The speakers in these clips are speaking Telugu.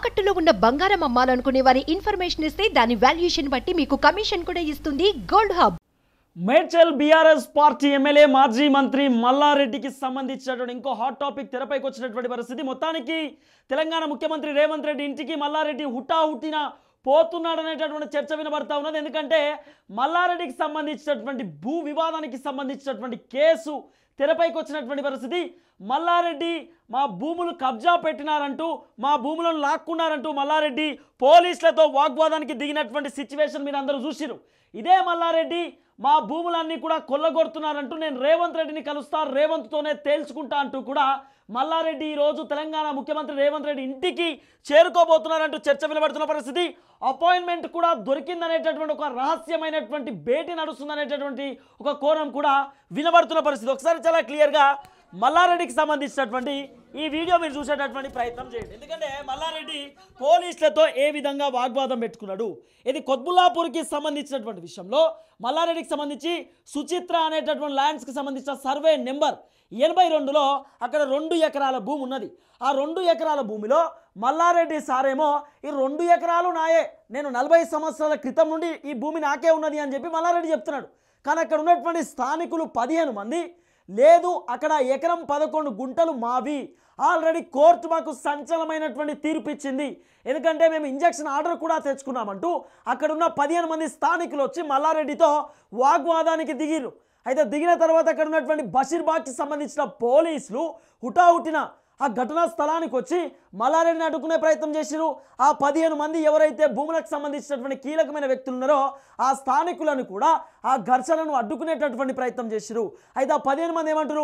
తాకట్టులో ఉన్న బంగారం అమ్మాలనుకునే వారి ఇన్ఫర్మేషన్ ఇస్తే దాని వాల్యుయేషన్ బట్టి మీకు కమిషన్ కూడా ఇస్తుంది gold hub. Medchal BRS party MLA మాజీ మంత్రి మల్లారెడ్డికి సంబంధించినటువంటి ఇంకో హాట్ టాపిక్ తెరపైకి వచ్చినటువంటి పరిస్థితి. మొత్తానికి తెలంగాణ ముఖ్యమంత్రి రేవంత్ రెడ్డి ఇంటికి మల్లారెడ్డి హుటాహుటిన పోతున్నాడనేటటువంటి చర్చ వినబడతా ఉన్నది. ఎందుకంటే మల్లారెడ్డికి సంబంధించినటువంటి భూ వివాదానికి సంబంధించినటువంటి కేసు తెరపైకి వచ్చినటువంటి పరిస్థితి. మల్లారెడ్డి మా భూములు కబ్జా పెట్టినారంటూ, మా భూములను లాక్కున్నారంటూ మల్లారెడ్డి పోలీసులతో వాగ్వాదానికి దిగినటువంటి సిచ్యువేషన్ మీరు అందరూ చూసిరు. ఇదే మల్లారెడ్డి మా భూములన్నీ కూడా కొల్లగొడుతున్నారంటూ నేను రేవంత్ రెడ్డిని కలుస్తా, రేవంత్తోనే తేల్చుకుంటా అంటూ కూడా మల్లారెడ్డి ఈరోజు తెలంగాణ ముఖ్యమంత్రి రేవంత్ రెడ్డి ఇంటికి చేరుకోబోతున్నారంటూ చర్చ వినబడుతున్న పరిస్థితి. అపాయింట్మెంట్ కూడా దొరికిందనేటటువంటి ఒక రహస్యమైనటువంటి భేటీ నడుస్తుందనేటటువంటి ఒక కోణం కూడా వినబడుతున్న పరిస్థితి. ఒకసారి చాలా క్లియర్గా మల్లారెడ్డికి సంబంధించినటువంటి ఈ వీడియో మీరు చూసేటటువంటి ప్రయత్నం చేయండి. ఎందుకంటే మల్లారెడ్డి పోలీసులతో ఏ విధంగా వాగ్వాదం పెట్టుకున్నాడు, ఇది కొత్బుల్లాపూర్కి సంబంధించినటువంటి విషయంలో మల్లారెడ్డికి సంబంధించి సుచిత్ర అనేటటువంటి ల్యాండ్స్కి సంబంధించిన సర్వే నెంబర్ 82లో అక్కడ 2 ఎకరాల భూమి ఉన్నది. ఆ 2 ఎకరాల భూమిలో మల్లారెడ్డి సారేమో ఈ 2 ఎకరాలు నాయే, నేను 40 సంవత్సరాల క్రితం నుండి ఈ భూమి నాకే ఉన్నది అని చెప్పి మల్లారెడ్డి చెప్తున్నాడు. కానీ అక్కడ ఉన్నటువంటి స్థానికులు 15 మంది లేదు, అక్కడ ఎకరం 11 గుంటలు మావి, ఆల్రెడీ కోర్టు మాకు సంచలనమైనటువంటి తీర్పు ఇచ్చింది, ఎందుకంటే మేము ఇంజక్షన్ ఆర్డర్ కూడా తెచ్చుకున్నామంటూ అక్కడున్న 15 మంది స్థానికులు వచ్చి మల్లారెడ్డితో వాగ్వాదానికి దిగిరు. అయితే దిగిన తర్వాత అక్కడ ఉన్నటువంటి బషీర్బాగ్కి సంబంధించిన పోలీసులు హుటాహుటిన ఆ ఘటనా స్థలానికి వచ్చి మల్లారెడ్డిని అడ్డుకునే ప్రయత్నం చేసిరు. ఆ 15 మంది ఎవరైతే భూములకు సంబంధించినటువంటి కీలకమైన వ్యక్తులు ఉన్నారో ఆ స్థానికులను కూడా ఆ ఘర్షణను అడ్డుకునేటటువంటి ప్రయత్నం చేసిరు. అయితే ఆ 15 మంది ఏమంటారు,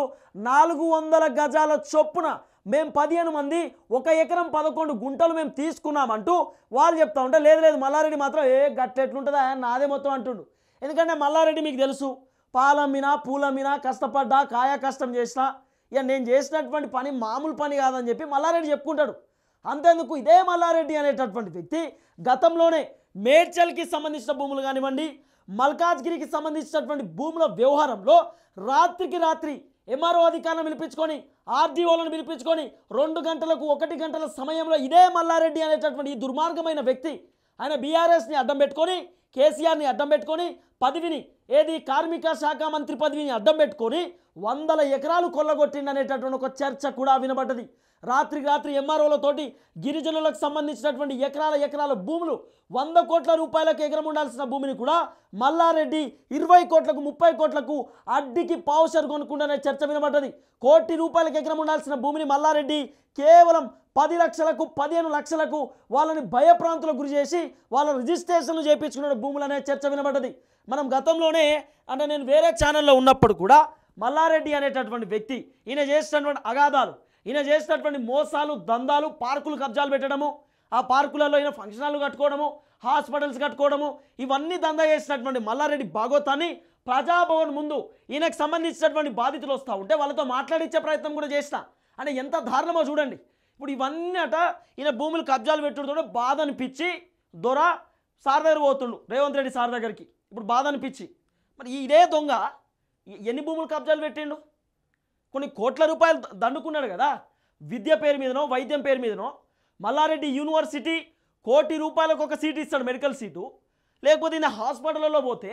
400 గజాల చొప్పున మేము 15 మంది 1 ఎకరం 11 గుంటలు మేము తీసుకున్నామంటూ వాళ్ళు చెప్తా ఉంటే లేదు లేదు మల్లారెడ్డి మాత్రం గట్టెట్లుంటుందా నాదే మొత్తం అంటుండు. ఎందుకంటే మల్లారెడ్డి మీకు తెలుసు, పాలమ్మినా పూలమ్మినా కష్టపడ్డా కాయ కష్టం చేసినా ఇక నేను చేసినటువంటి పని మామూలు పని కాదని చెప్పి మల్లారెడ్డి చెప్పుకుంటాడు. అంతేందుకు ఇదే మల్లారెడ్డి అనేటటువంటి వ్యక్తి గతంలోనే మేడ్చల్కి సంబంధించిన భూములు కానివ్వండి, మల్కాజ్గిరికి సంబంధించినటువంటి భూముల వ్యవహారంలో రాత్రికి రాత్రి ఎంఆర్ఓ అధికారులను పిలిపించుకొని ఆర్డీఓలను పిలిపించుకొని 2 గంటలకు 1 గంటల సమయంలో ఇదే మల్లారెడ్డి అనేటటువంటి ఈ దుర్మార్గమైన వ్యక్తి ఆయన బీఆర్ఎస్ని అడ్డం పెట్టుకొని, కేసీఆర్ని అడ్డం పెట్టుకొని, పదవిని ఏది కార్మిక శాఖ మంత్రి పదవిని అడ్డం పెట్టుకొని 100 ఎకరాలు కొల్లగొట్టిందనేటటువంటి ఒక చర్చ కూడా వినబడ్డది. రాత్రికి రాత్రి ఎంఆర్ఓలతోటి గిరిజనులకు సంబంధించినటువంటి ఎకరాల భూములు 100 కోట్ల రూపాయలకు ఎకరం ఉండాల్సిన భూమిని కూడా మల్లారెడ్డి 20 కోట్లకు 30 కోట్లకు అడ్డికి పావుషర్ కొనుక్కుందనే చర్చ వినబడ్డది. 1 కోటి రూపాయలకు ఎకరం ఉండాల్సిన భూమిని మల్లారెడ్డి కేవలం 10 లక్షలకు 15 లక్షలకు వాళ్ళని భయప్రాంతులకు గురి చేసి వాళ్ళ రిజిస్ట్రేషన్లు చేయించుకున్న భూములు అనే చర్చ వినబడ్డది. మనం గతంలోనే అంటే నేను వేరే ఛానల్లో ఉన్నప్పుడు కూడా మల్లారెడ్డి అనేటటువంటి వ్యక్తి ఈయన చేసినటువంటి అగాధాలు, ఈయన చేసినటువంటి మోసాలు, దందాలు, పార్కులు కబ్జాలు పెట్టడము, ఆ పార్కులలో ఈయన ఫంక్షన్ హాల్లు కట్టుకోవడము, హాస్పిటల్స్ కట్టుకోవడము, ఇవన్నీ దందా చేసినటువంటి మల్లారెడ్డి భాగోతాన్ని ప్రజాభవన్ ముందు ఈయనకు సంబంధించినటువంటి బాధితులు వస్తూ ఉంటే వాళ్ళతో మాట్లాడించే ప్రయత్నం కూడా చేసిన. అంటే ఎంత దారుణమో చూడండి. ఇప్పుడు ఇవన్నీ అట ఈయన భూములు కబ్జాలు పెట్టుడుతో బాధ అనిపించి దొర సార్ దగ్గర పోతుండు, రేవంత్ రెడ్డి సార్ దగ్గరికి. ఇప్పుడు బాధ అనిపించి మరి ఇదే దొంగ ఎన్ని భూములు కబ్జాలు పెట్టిండు, కొన్ని కోట్ల రూపాయలు దండుకున్నాడు కదా. విద్య పేరు మీదనో వైద్యం పేరు మీదనో మల్లారెడ్డి యూనివర్సిటీ 1 కోటి రూపాయలకు ఒక సీటు ఇస్తాడు, మెడికల్ సీటు. లేకపోతే ఈయన హాస్పిటల్లో పోతే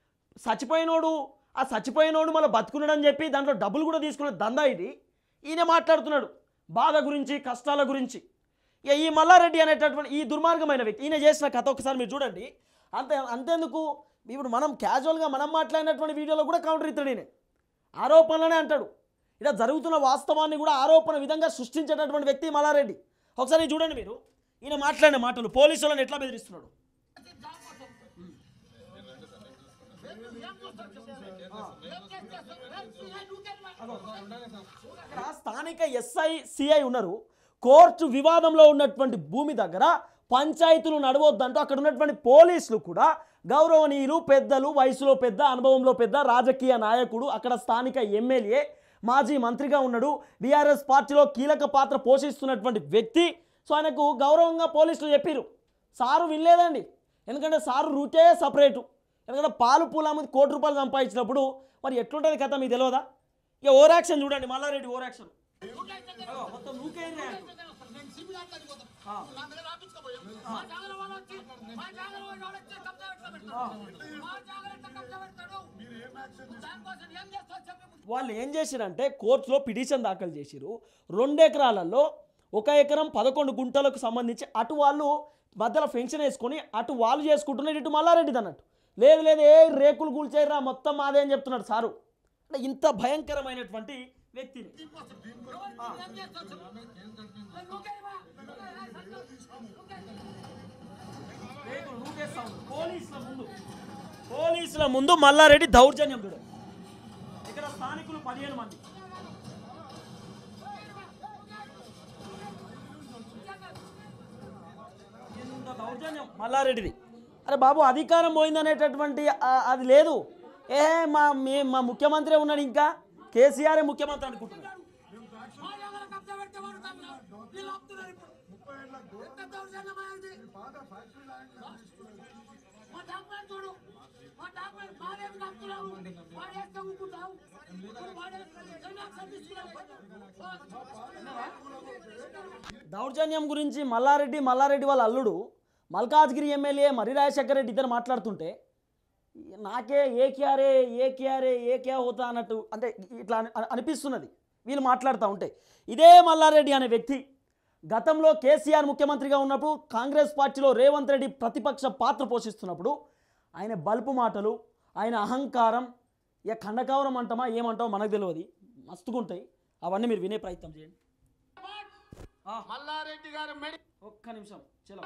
చచ్చిపోయినోడు మళ్ళీ బతుకున్నాడని చెప్పి దాంట్లో డబ్బులు కూడా తీసుకునే దందా ఇది. ఈయన మాట్లాడుతున్నాడు బాధ గురించి, కష్టాల గురించి. ఇక ఈ మల్లారెడ్డి అనేటటువంటి ఈ దుర్మార్గమైన వ్యక్తి ఈయన చేసిన కథ ఒకసారి మీరు చూడండి. అంతేందుకు ఇప్పుడు మనం క్యాజువల్గా మనం మాట్లాడినటువంటి వీడియోలో కూడా కౌంటర్ ఇస్తాడు. ఈయన ఆరోపణలనే అంటాడు. ఇలా జరుగుతున్న వాస్తవాన్ని కూడా ఆరోపణ విధంగా సృష్టించేటటువంటి వ్యక్తి మల్లారెడ్డి. ఒకసారి చూడండి మీరు ఈయన మాట్లాడిన మాటలు, పోలీసులను ఎట్లా బెదిరిస్తున్నాడు. స్థానిక ఎస్ఐ సిఐ ఉన్నారు. కోర్టు వివాదంలో ఉన్నటువంటి భూమి దగ్గర పంచాయతీలు నడవద్దంటూ అక్కడ ఉన్నటువంటి పోలీసులు కూడా గౌరవనీయులు, పెద్దలు, వయసులో పెద్ద, అనుభవంలో పెద్ద, రాజకీయ నాయకుడు, అక్కడ స్థానిక ఎమ్మెల్యే, మాజీ మంత్రిగా ఉన్నాడు, బీఆర్ఎస్ పార్టీలో కీలక పాత్ర పోషిస్తున్నటువంటి వ్యక్తి. సో ఆయనకు గౌరవంగా పోలీసులు చెప్పారు. సారు వినలేదండి, ఎందుకంటే సారు రూటే సపరేటు. ఎందుకంటే పాలు పూల మీద 1 కోటి రూపాయలు సంపాదించినప్పుడు మరి ఎట్లుంటుంది కథ మీకు తెలియదా. ఇక ఓవర్ యాక్షన్ చూడండి, మల్లారెడ్డి ఓవర్ యాక్షన్ మొత్తం వాళ్ళు ఏం చేసిరంటే కోర్టులో పిటిషన్ దాఖలు చేసిరు. 2 ఎకరాలలో 1 ఎకరం 11 గుంటలకు సంబంధించి అటు వాళ్ళు మధ్యలో ఫెన్షన్ వేసుకొని అటు వాళ్ళు చేసుకుంటున్నారు, ఇటు మల్లారెడ్డిది అన్నట్టు. లేదు లేదు ఏ రేకులు కూల్చేయరా మొత్తం మాదే అని చెప్తున్నాడు సారు. అంటే ఇంత భయంకరమైనటువంటి వ్యక్తిని పోలీసుల ముందు మల్లారెడ్డి దౌర్జన్యం చూడ. ఇక్కడ స్థానికులు 15 మంది. ఇంత దౌర్జన్యం మల్లారెడ్డిది. అరే బాబు అధికారం పోయిందనేటటువంటి అది లేదు. మా ముఖ్యమంత్రి ఉన్నాడు, ఇంకా కేసీఆర్ ముఖ్యమంత్రి అనుకుంటున్నాడు. దౌర్జన్యం గురించి మల్లారెడ్డి వాళ్ళ అల్లుడు మల్కాజ్గిరి ఎమ్మెల్యే మర్రి రాజశేఖర రెడ్డి ఇద్దరు మాట్లాడుతుంటే నాకే ఏ క్యా హోతా అన్నట్టు అంటే ఇట్లా అనిపిస్తున్నది వీళ్ళు మాట్లాడుతూ ఉంటే. ఇదే మల్లారెడ్డి అనే వ్యక్తి గతంలో కేసీఆర్ ముఖ్యమంత్రిగా ఉన్నప్పుడు కాంగ్రెస్ పార్టీలో రేవంత్ రెడ్డి ప్రతిపక్ష పాత్ర పోషిస్తున్నప్పుడు ఆయన బల్పు మాటలు, ఆయన అహంకారం, ఇక ఖండకావరం అంటామా ఏమంటామో మనకు తెలియదు, మస్తుగుంటాయి. అవన్నీ మీరు వినే ప్రయత్నం చేయండి. మల్లారెడ్డి గారు ఒక్క నిమిషం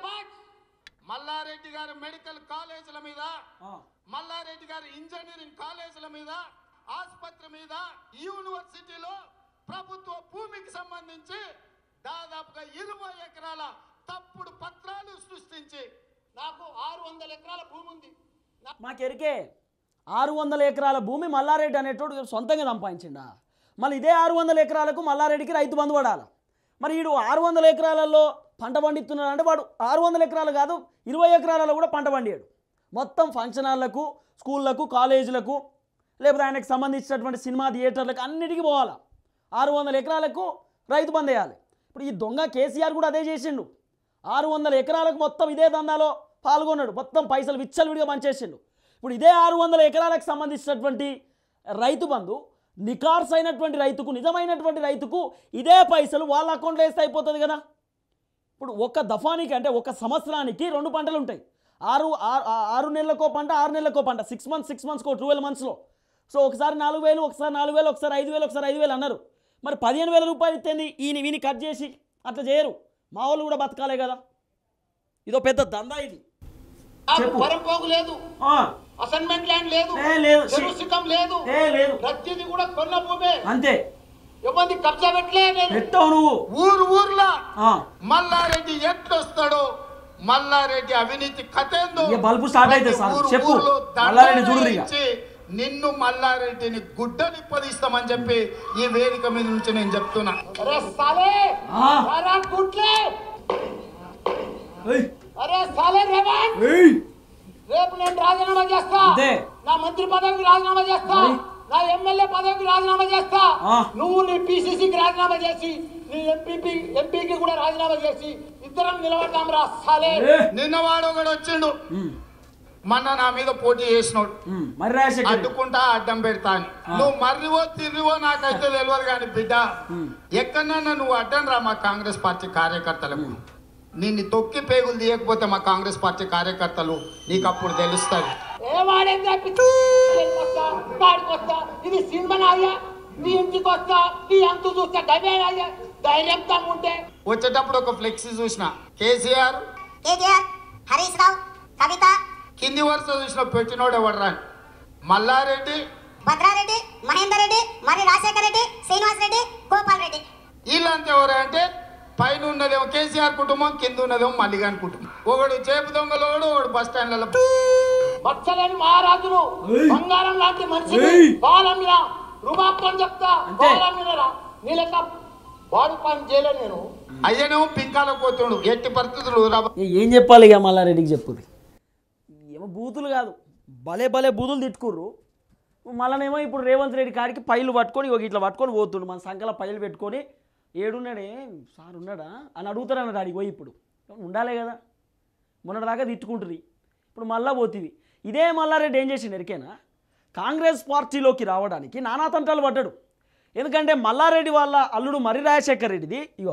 మల్లారెడ్డి గారు మెడికల్ కాలేజీల మీద, మల్లారెడ్డి గారు ఇంజనీరింగ్ కాలేజీల మీద, ఆసుపత్రి మీద, యూనివర్సిటీలో ప్రభుత్వ భూమికి సంబంధించి దాదాపుగా 20 ఎకరాల తప్పుడు పత్రాలు సృష్టించి నాకు 600 ఎకరాల భూమి ఉంది. మాకెరికే 600 ఎకరాల భూమి మల్లారెడ్డి అనేటోడు సొంతంగా సంపాదించిండా. మళ్ళీ ఇదే 600 ఎకరాలకు మల్లారెడ్డికి రైతు బంధు పడాలి. మరి వీడు 600 ఎకరాలలో పంట పండిస్తున్నాడు అంటే వాడు 600 ఎకరాలు కాదు 20 ఎకరాలలో కూడా పంట పండియాడు. మొత్తం ఫంక్షన్ హాల్లకు, స్కూళ్ళకు, కాలేజీలకు, లేకపోతే ఆయనకు సంబంధించినటువంటి సినిమా థియేటర్లకు అన్నిటికీ పోవాలి. 600 ఎకరాలకు రైతు బంధు వేయాలి. ఇప్పుడు ఈ దొంగ కేసీఆర్ కూడా అదే చేసిండు. 600 ఎకరాలకు మొత్తం ఇదే దందాలో పాల్గొన్నాడు. మొత్తం పైసలు విచ్చలవిడిగా పనిచేసిండు. ఇప్పుడు ఇదే 600 ఎకరాలకు సంబంధించినటువంటి రైతు బంధు నికార్స్ అయినటువంటి రైతుకు, నిజమైనటువంటి రైతుకు ఇదే పైసలు వాళ్ళ అకౌంట్లో వేస్తే అయిపోతుంది కదా. ఇప్పుడు ఒక దఫానికి అంటే ఒక సంవత్సరానికి 2 పంటలు ఉంటాయి. 6 నెలలకో పంట, 6 నెలలకో పంట, 6 మంత్స్కో 12 మంత్స్లో. సో ఒకసారి 4,000, ఒకసారి 4,000, ఒకసారి 5,000, ఒకసారి 5,000 అన్నారు. మరి 15,000 రూపాయలు ఇస్తేంది వీని కట్ చేసి అట్లా చేయరు. మా వాళ్ళు కూడా బతకాలే కదా. ఇదో పెద్ద దందా ఇది. పరంపోగు లేదు, అసైన్మెంట్ ల్యాండ్ లేదు, సిస్టం లేదు, ప్రతిది కూడా కొన్న భూమే అంతే. ఎవరిని కబ్జా పెట్టావు నువ్వు. ఊర్లో మల్లారెడ్డి ఎట్లొస్తాడో, మల్లారెడ్డి అవినీతి కథ ఏందో బల్బు స్టార్ట్ అయితే చెప్పు. మల్లారెడ్డి చూడు, నిన్ను మల్లారెడ్డిని గుడ్డ నిప్పదీస్తామని చెప్పి ఈ వేదిక మీద నుంచి నేను చెప్తున్నా. అరే సాలే రేవంత్, రేపు నేను రాజీనామా చేస్తా, నా మంత్రి పదవికి రాజీనామా చేస్తా, నా ఎమ్మెల్యే పదవికి రాజీనామా చేస్తా. నువ్వు నీ పిసిసికి రాజీనామా చేసి, నీ ఎంపీకి కూడా రాజీనామా చేసి ఇద్దరం నిలబడతాం రా సాలే. నిన్నవాడు కూడా వచ్చిండు, మొన్న నా మీద పోటీ చేసినోడు, అడ్డుకుంటా అడ్డం పెడతా అని. నువ్వు మర్రివో తిరివో నాకైతే తెలియదు కానీ బిడ్డ, ఎక్కడన్నా నువ్వు అడ్డం రా మా కాంగ్రెస్ పార్టీ కార్యకర్తలకు. నిన్ను తొక్కి పేగులు తీయకపోతే మా కాంగ్రెస్ పార్టీ కార్యకర్తలు నీకు అప్పుడు తెలుస్తారు. ఇది సినిమా, నీ ఇంటికి వస్తా, నీ అంతు చూస్తా, ధైర్యంతో ఉంటే. వచ్చేటప్పుడు ఒక ఫ్లెక్సీ చూసిన, కేసీఆర్, హరీష్ రావు, కవిత, కింది వరుస చూసిన పెట్టినోడు ఎవడు రాని మల్లారెడ్డి, భద్రారెడ్డి, మహేందర్ రెడ్డి, మరి రాజశేఖర రెడ్డి, శ్రీనివాస్ రెడ్డి, గోపాల్ రెడ్డి. వీళ్ళంతా ఎవరు అంటే పైన ఉన్నదేమో కేసీఆర్ కుటుంబం, కింద ఉన్నదేమో మల్లిగాని కుటుంబం. ఒకడు చేపు దొంగలోడు, ఒకడు బస్ స్టాండ్లలో మచ్చలేని మహారాజులు, బంగారం లాంటి మనిషి, బాలమ్మిరా రూపాయలు చెప్తా, బాలమ్మిరా నీ లెక్క వాడు పని చేయలేదు నేను. అయ్యనేమో పింకాల పోతుండు, ఎట్టి పరిస్థితులు. ఏం చెప్పాలి ఇక మల్లారెడ్డికి చెప్పుది. ఏమో బూతులు కాదు, భలే బూతులు తిట్టుకుర్రు. మళ్ళనేమో ఇప్పుడు రేవంత్ రెడ్డి కాడికి పైలు పట్టుకొని ఇట్లా పట్టుకొని పోతుండు. మన సంకల పైలు పెట్టుకొని ఏడున్నాడే సార్ ఉన్నాడా అని అడుగుతారన్నాడు. ఆడికి పోయి ఇప్పుడు ఉండాలే కదా, మొన్నటిదాకా తిట్టుకుంటుంది, ఇప్పుడు మళ్ళా పోతుంది. ఇదే మల్లారెడ్డి ఏం చేసిండు ఎరికేనా, కాంగ్రెస్ పార్టీలోకి రావడానికి నానా తంటాలు పడ్డాడు. ఎందుకంటే మల్లారెడ్డి వాళ్ళ అల్లుడు మర్రి రాజశేఖర్ రెడ్డిది ఇగో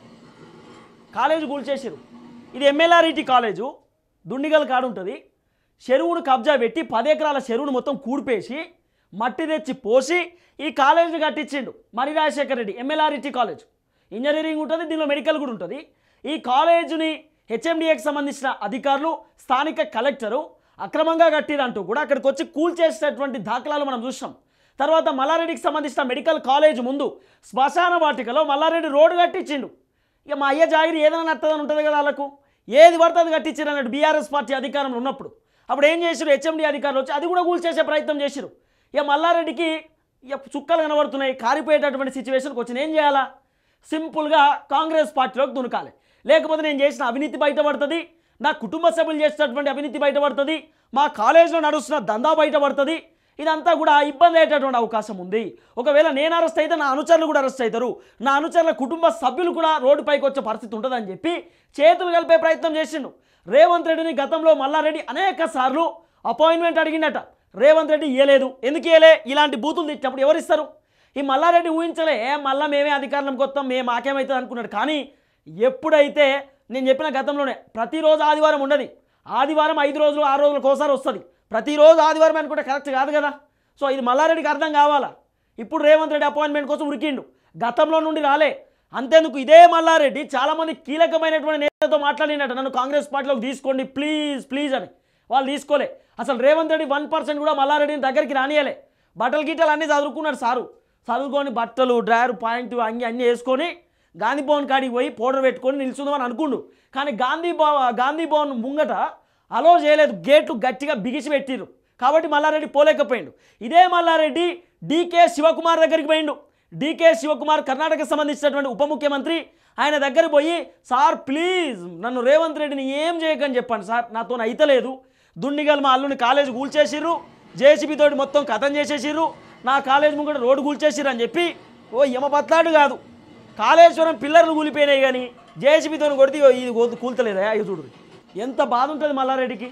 కాలేజీ కూల్చేసారు. ఇది ఎమ్మెల్ఆర్ఈటీ కాలేజు, దుండిగల్ కాడు ఉంటుంది. చెరువును కబ్జా పెట్టి 10 ఎకరాల చెరువును మొత్తం కూడిపేసి మట్టి తెచ్చి పోసి ఈ కాలేజీని కట్టించిండు Marri Rajasekhar Reddy. MLRIT college engineering ఉంటుంది, దీనిలో మెడికల్ కూడా ఉంటుంది. ఈ కాలేజీని హెచ్ఎండిఏకి సంబంధించిన అధికారులు, స్థానిక కలెక్టరు అక్రమంగా కట్టిరంటూ కూడా అక్కడికి వచ్చి కూల్చేసేటటువంటి దాఖలాలు మనం చూసాం. తర్వాత మల్లారెడ్డికి సంబంధించిన మెడికల్ కాలేజ్ ముందు శ్మశాన వాటికలో మల్లారెడ్డి రోడ్డు కట్టించిండు. ఇక మా అయ్య జాగిరి ఏదైనా నడుతుందని ఉంటుంది కదా వాళ్ళకు, ఏది పడుతుంది కట్టించారు అన్నట్టు బీఆర్ఎస్ పార్టీ అధికారంలో ఉన్నప్పుడు. అప్పుడు ఏం చేశారు, హెచ్ఎండి అధికారులు వచ్చి అది కూడా కూల్చేసే ప్రయత్నం చేశారు. ఇక మల్లారెడ్డికి ఇక చుక్కలు కనబడుతున్నాయి, కారిపోయేటటువంటి సిచ్యువేషన్కి వచ్చిన ఏం చేయాలా, సింపుల్గా కాంగ్రెస్ పార్టీలోకి దునకాలి. లేకపోతే నేను చేసిన అవినీతి బయటపడుతుంది, నా కుటుంబ సభ్యులు చేసినటువంటి అవినీతి బయటపడుతుంది, మా కాలేజీలో నడుస్తున్న దందా బయటపడుతుంది. ఇదంతా కూడా ఇబ్బంది అయ్యేటటువంటి అవకాశం ఉంది. ఒకవేళ నేను అరెస్ట్ అయితే నా అనుచరులు కూడా అరెస్ట్ అవుతారు, నా అనుచరుల కుటుంబ సభ్యులు కూడా రోడ్డుపైకి వచ్చే పరిస్థితి ఉంటుందని చెప్పి చేతులు కలిపే ప్రయత్నం చేసిండు. రేవంత్ రెడ్డిని గతంలో మల్లారెడ్డి అనేక సార్లు అపాయింట్మెంట్ అడిగిందట, రేవంత్ రెడ్డి ఇవ్వలేదు. ఎందుకు ఇవ్వలే, ఇలాంటి బూతులు తిట్టినప్పుడు ఎవరిస్తారు? ఈ మల్లారెడ్డి ఊహించలే, మళ్ళీ మేమే అధికారంలోకి వస్తాం, మేము మాకేమవుతుంది అనుకున్నాడు. కానీ ఎప్పుడైతే నేను చెప్పిన గతంలోనే ప్రతిరోజు ఆదివారం ఉండదు, ఆదివారం 5 రోజులు 6 రోజులకు ఒకసారి వస్తుంది, ప్రతిరోజు ఆదివారం అనుకుంటే కరెక్ట్ కాదు కదా. సో ఇది మల్లారెడ్డికి అర్థం కావాలా. ఇప్పుడు రేవంత్ రెడ్డి అపాయింట్మెంట్ కోసం ఉరికిండు, గతంలో నుండి రాలే. అంతేందుకు ఇదే మల్లారెడ్డి చాలామంది కీలకమైనటువంటి నేతలతో మాట్లాడినట్టు, నన్ను కాంగ్రెస్ పార్టీలోకి తీసుకోండి ప్లీజ్ ప్లీజ్ అని. వాళ్ళు తీసుకోలే. అసలు రేవంత్ రెడ్డి 1% కూడా మల్లారెడ్డిని దగ్గరికి రానియలే. బట్టలు గిట్టలు అన్నీ చదువుకున్నాడు సారు, చదువుకొని బట్టలు డ్రైవర్ పాయింట్ అన్నీ వేసుకొని గాంధీ భవన్ కాడికి పోయి పౌడర్ పెట్టుకొని నిల్చుందామని అనుకుండు. కానీ గాంధీ భవన్ ముంగట అలో చేయలేదు, గేట్లు గట్టిగా బిగిసి పెట్టిరు. కాబట్టి మల్లారెడ్డి పోలేకపోయిండు. ఇదే మల్లారెడ్డి డీకే శివకుమార్ దగ్గరికి పోయిండు. డీకే శివకుమార్ కర్ణాటకకు సంబంధించినటువంటి ఉప ముఖ్యమంత్రి, ఆయన దగ్గర పోయి సార్ ప్లీజ్ నన్ను రేవంత్ రెడ్డిని ఏం చేయకని చెప్పండి సార్, నాతో అయితలేదు, దుండిగల్ మా అల్లుని కాలేజ్ కూల్చేసిర్రు, జేసీబీ తోటి మొత్తం కథం చేసేసిర్రు, నా కాలేజ్ ముంగట రోడ్డు కూల్చేసిర్రు అని చెప్పి ఓ యమపత్లాడు కాదు, కాళేశ్వరం పిల్లర్లు కూలిపోయినాయి కానీ జేసీబీతో కొడితే ఇది కూల్తలేదా, ఇది చూడు ఎంత బాధ ఉంటుంది మల్లారెడ్డికి.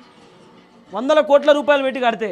100 కోట్ల రూపాయలు పెట్టి కడితే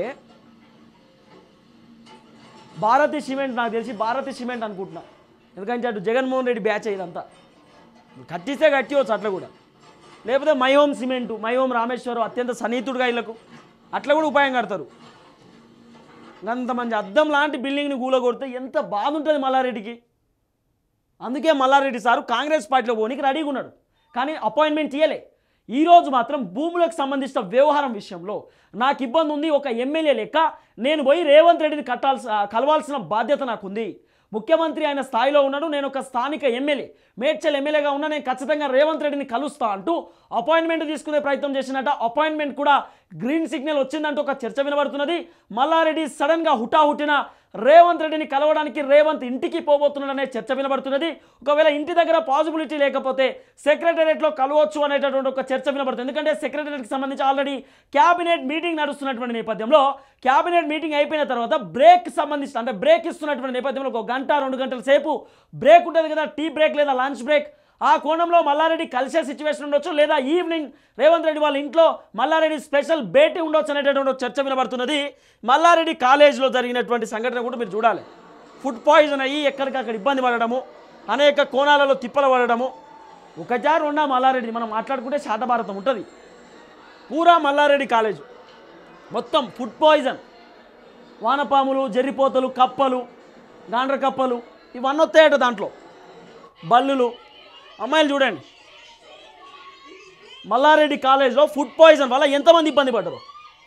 భారతీ సిమెంట్, నాకు తెలిసి భారతీ సిమెంట్ అనుకుంటున్నా, ఎందుకంటే అటు జగన్మోహన్ రెడ్డి బ్యాచ్ ఇదంతా, కట్టిస్తే కట్టివచ్చు అట్లా కూడా. లేకపోతే my home cement, my home Rameshwaram అత్యంత సన్నిహితుడుగా వీళ్ళకు అట్లా కూడా ఉపాయం కడతారు. అంతమంది అద్దం లాంటి బిల్డింగ్ని కూలగొడితే ఎంత బాధ ఉంటుంది మల్లారెడ్డికి. అందుకే మల్లారెడ్డి సారు కాంగ్రెస్ పార్టీలో పోనీకి రెడీగా ఉన్నాడు, కానీ అపాయింట్మెంట్ ఇవ్వలే. ఈరోజు మాత్రం భూములకు సంబంధించిన వ్యవహారం విషయంలో నాకు ఇబ్బంది ఉంది, ఒక ఎమ్మెల్యే లెక్క నేను పోయి రేవంత్ రెడ్డిని కలవాల్సిన బాధ్యత నాకుంది. ముఖ్యమంత్రి ఆయన స్థాయిలో ఉన్నాడు, నేను ఒక స్థానిక ఎమ్మెల్యే, మేడ్చల్ ఎమ్మెల్యేగా ఉన్నా, నేను ఖచ్చితంగా రేవంత్ రెడ్డిని కలుస్తా అంటూ అపాయింట్మెంట్ తీసుకునే ప్రయత్నం చేసినట్ట. అపాయింట్మెంట్ కూడా గ్రీన్ సిగ్నల్ వచ్చిందంటూ ఒక చర్చ వినబడుతున్నది. మల్లారెడ్డి సడన్గా హుటాహుటిన రేవంత్ రెడ్డిని కలవడానికి రేవంత్ ఇంటికి పోబోతున్నాడనే చర్చ వినబడుతున్నది. ఒకవేళ ఇంటి దగ్గర పాసిబిలిటీ లేకపోతే సెక్రటేరియట్లో కలవచ్చు అనేటటువంటి ఒక చర్చ వినబడుతుంది. ఎందుకంటే సెక్రటేరియట్కి సంబంధించి ఆల్రెడీ క్యాబినెట్ మీటింగ్ నడుస్తున్నటువంటి నేపథ్యంలో, క్యాబినెట్ మీటింగ్ అయిపోయిన తర్వాత బ్రేక్ సంబంధించి అంటే బ్రేక్ ఇస్తున్నటువంటి నేపథ్యంలో 1 గంట 2 గంటల సేపు బ్రేక్ ఉంటుంది కదా, టీ బ్రేక్ లేదా లంచ్ బ్రేక్, ఆ కోణంలో మల్లారెడ్డి కలిసే సిచ్యువేషన్ ఉండొచ్చు, లేదా ఈవినింగ్ రేవంత్ రెడ్డి వాళ్ళ ఇంట్లో మల్లారెడ్డి స్పెషల్ భేటీ ఉండొచ్చు అనేటటువంటి చర్చ వినబడుతున్నది. మల్లారెడ్డి కాలేజీలో జరిగినటువంటి సంఘటన కూడా మీరు చూడాలి. ఫుడ్ పాయిజన్ అయ్యి ఎక్కడికక్కడ ఇబ్బంది పడడము, అనేక కోణాలలో తిప్పలు పడడము, ఒకసారి రెండా మల్లారెడ్డి మనం మాట్లాడుకుంటే శాతభారతం ఉంటుంది. పూరా మల్లారెడ్డి కాలేజు మొత్తం ఫుడ్ పాయిజన్, వానపాములు, జర్రిపోతలు, కప్పలు, గాండ్ర కప్పలు ఇవన్నీ వస్తాయట దాంట్లో, బల్లులు. అమ్మాయిలు చూడండి, మల్లారెడ్డి కాలేజ్లో ఫుడ్ పాయిజన్ వల్ల ఎంతమంది ఇబ్బంది పడ్డారు.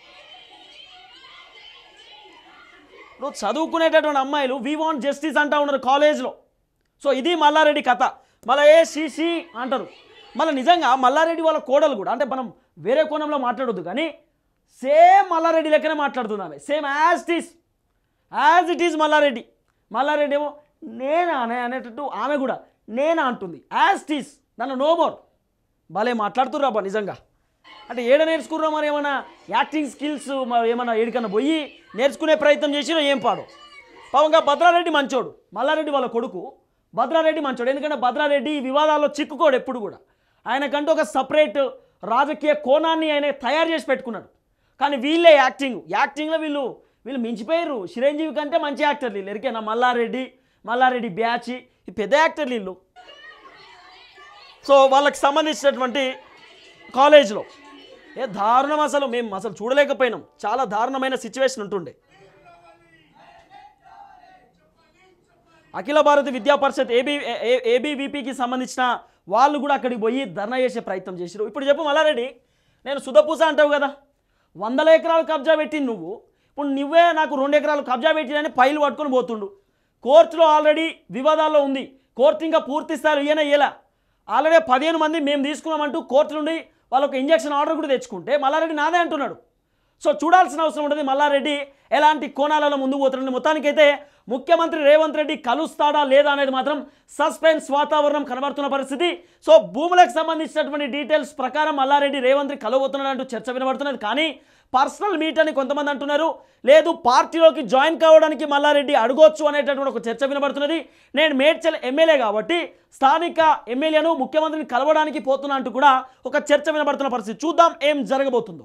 ఇప్పుడు చదువుకునేటటువంటి అమ్మాయిలు వి వాంట్ జస్టిస్ అంటూ ఉన్నారు కాలేజ్లో. సో ఇది మల్లారెడ్డి కథ. మళ్ళీ ఏసీసీ అంటారు. మళ్ళీ నిజంగా మల్లారెడ్డి వాళ్ళ కోడలు కూడా, అంటే మనం వేరే కోణంలో మాట్లాడొద్దు కానీ సేమ్ మల్లారెడ్డి లెక్కనే మాట్లాడుతున్నామే, same as it is Mallareddy. Mallareddy ఏమో నేనా అనేటట్టు ఆమె కూడా నేనా అంటుంది, యాజ్ ఇట్ ఈజ్, నన్ను నో మోర్. భలే మాట్లాడుతుర్రాబ్బా నిజంగా. అంటే ఏడ నేర్చుకుర్రా మరి, ఏమన్నా యాక్టింగ్ స్కిల్స్ ఏమన్నా ఏడికన్నా పోయి నేర్చుకునే ప్రయత్నం చేసినా ఏం పాడు. పాపంగా భద్రారెడ్డి మంచోడు, మల్లారెడ్డి వాళ్ళ కొడుకు భద్రారెడ్డి మంచోడు. ఎందుకంటే భద్రారెడ్డి వివాదాల్లో చిక్కుకోడు ఎప్పుడు కూడా. ఆయనకంటూ ఒక సపరేట్ రాజకీయ కోణాన్ని ఆయన తయారు చేసి పెట్టుకున్నాడు. కానీ వీళ్ళే యాక్టింగ్లో వీళ్ళు మించిపోయారు. చిరంజీవి కంటే మంచి యాక్టర్లు వీళ్ళు. ఎరికేనా మల్లారెడ్డి బ్యాచ్ ఈ పెద్ద యాక్టర్లు వీళ్ళు. సో వాళ్ళకి సంబంధించినటువంటి కాలేజ్లో దారుణం, మేము చూడలేకపోయినాం. చాలా దారుణమైన సిచ్యువేషన్ ఉంటుండే. అఖిల భారత విద్యా పరిషత్ ఏబీవీపీకి సంబంధించిన వాళ్ళు కూడా అక్కడికి పోయి ధర్నా చేసే ప్రయత్నం చేశారు. ఇప్పుడు చెప్పు మల్లారెడ్డి, నేను సుధపూస అంటావు కదా, 100 ఎకరాలు కబ్జా పెట్టింది నువ్వు, ఇప్పుడు నువ్వే నాకు 2 ఎకరాలు కబ్జా పెట్టినని ఫైల్ పట్టుకొని పోతుండు. కోర్టులో ఆల్రెడీ వివాదాల్లో ఉంది. కోర్టు ఇంకా పూర్తి స్థాయిలో ఇలా ఆల్రెడీ 15 మంది మేము తీసుకున్నామంటూ కోర్టు నుండి వాళ్ళొక ఇంజక్షన్ ఆర్డర్ కూడా తెచ్చుకుంటే మల్లారెడ్డి నాదే అంటున్నాడు. సో చూడాల్సిన అవసరం ఉంటుంది మల్లారెడ్డి ఎలాంటి కోణాలలో ముందుకు పోతున్నాడు. మొత్తానికైతే ముఖ్యమంత్రి రేవంత్ రెడ్డి కలుస్తాడా లేదా అనేది మాత్రం సస్పెన్స్ వాతావరణం కనబడుతున్న పరిస్థితి. సో భూములకు సంబంధించినటువంటి డీటెయిల్స్ ప్రకారం మల్లారెడ్డి రేవంత్ రెడ్డి కలవబోతున్నాడు అంటూ చర్చ వినబడుతున్నది. కానీ పర్సనల్ మీట్ అని కొంతమంది అంటున్నారు. లేదు, పార్టీలోకి జాయిన్ కావడానికి మల్లారెడ్డి అడగొచ్చు అనేటటువంటి ఒక చర్చ వినబడుతున్నది. నేను మేడ్చల్ ఎమ్మెల్యే కాబట్టి స్థానిక ఎమ్మెల్యేను ముఖ్యమంత్రిని కలవడానికి పోతున్నా అంటూ కూడా ఒక చర్చ వినబడుతున్న పరిస్థితి. చూద్దాం ఏం జరగబోతుందో.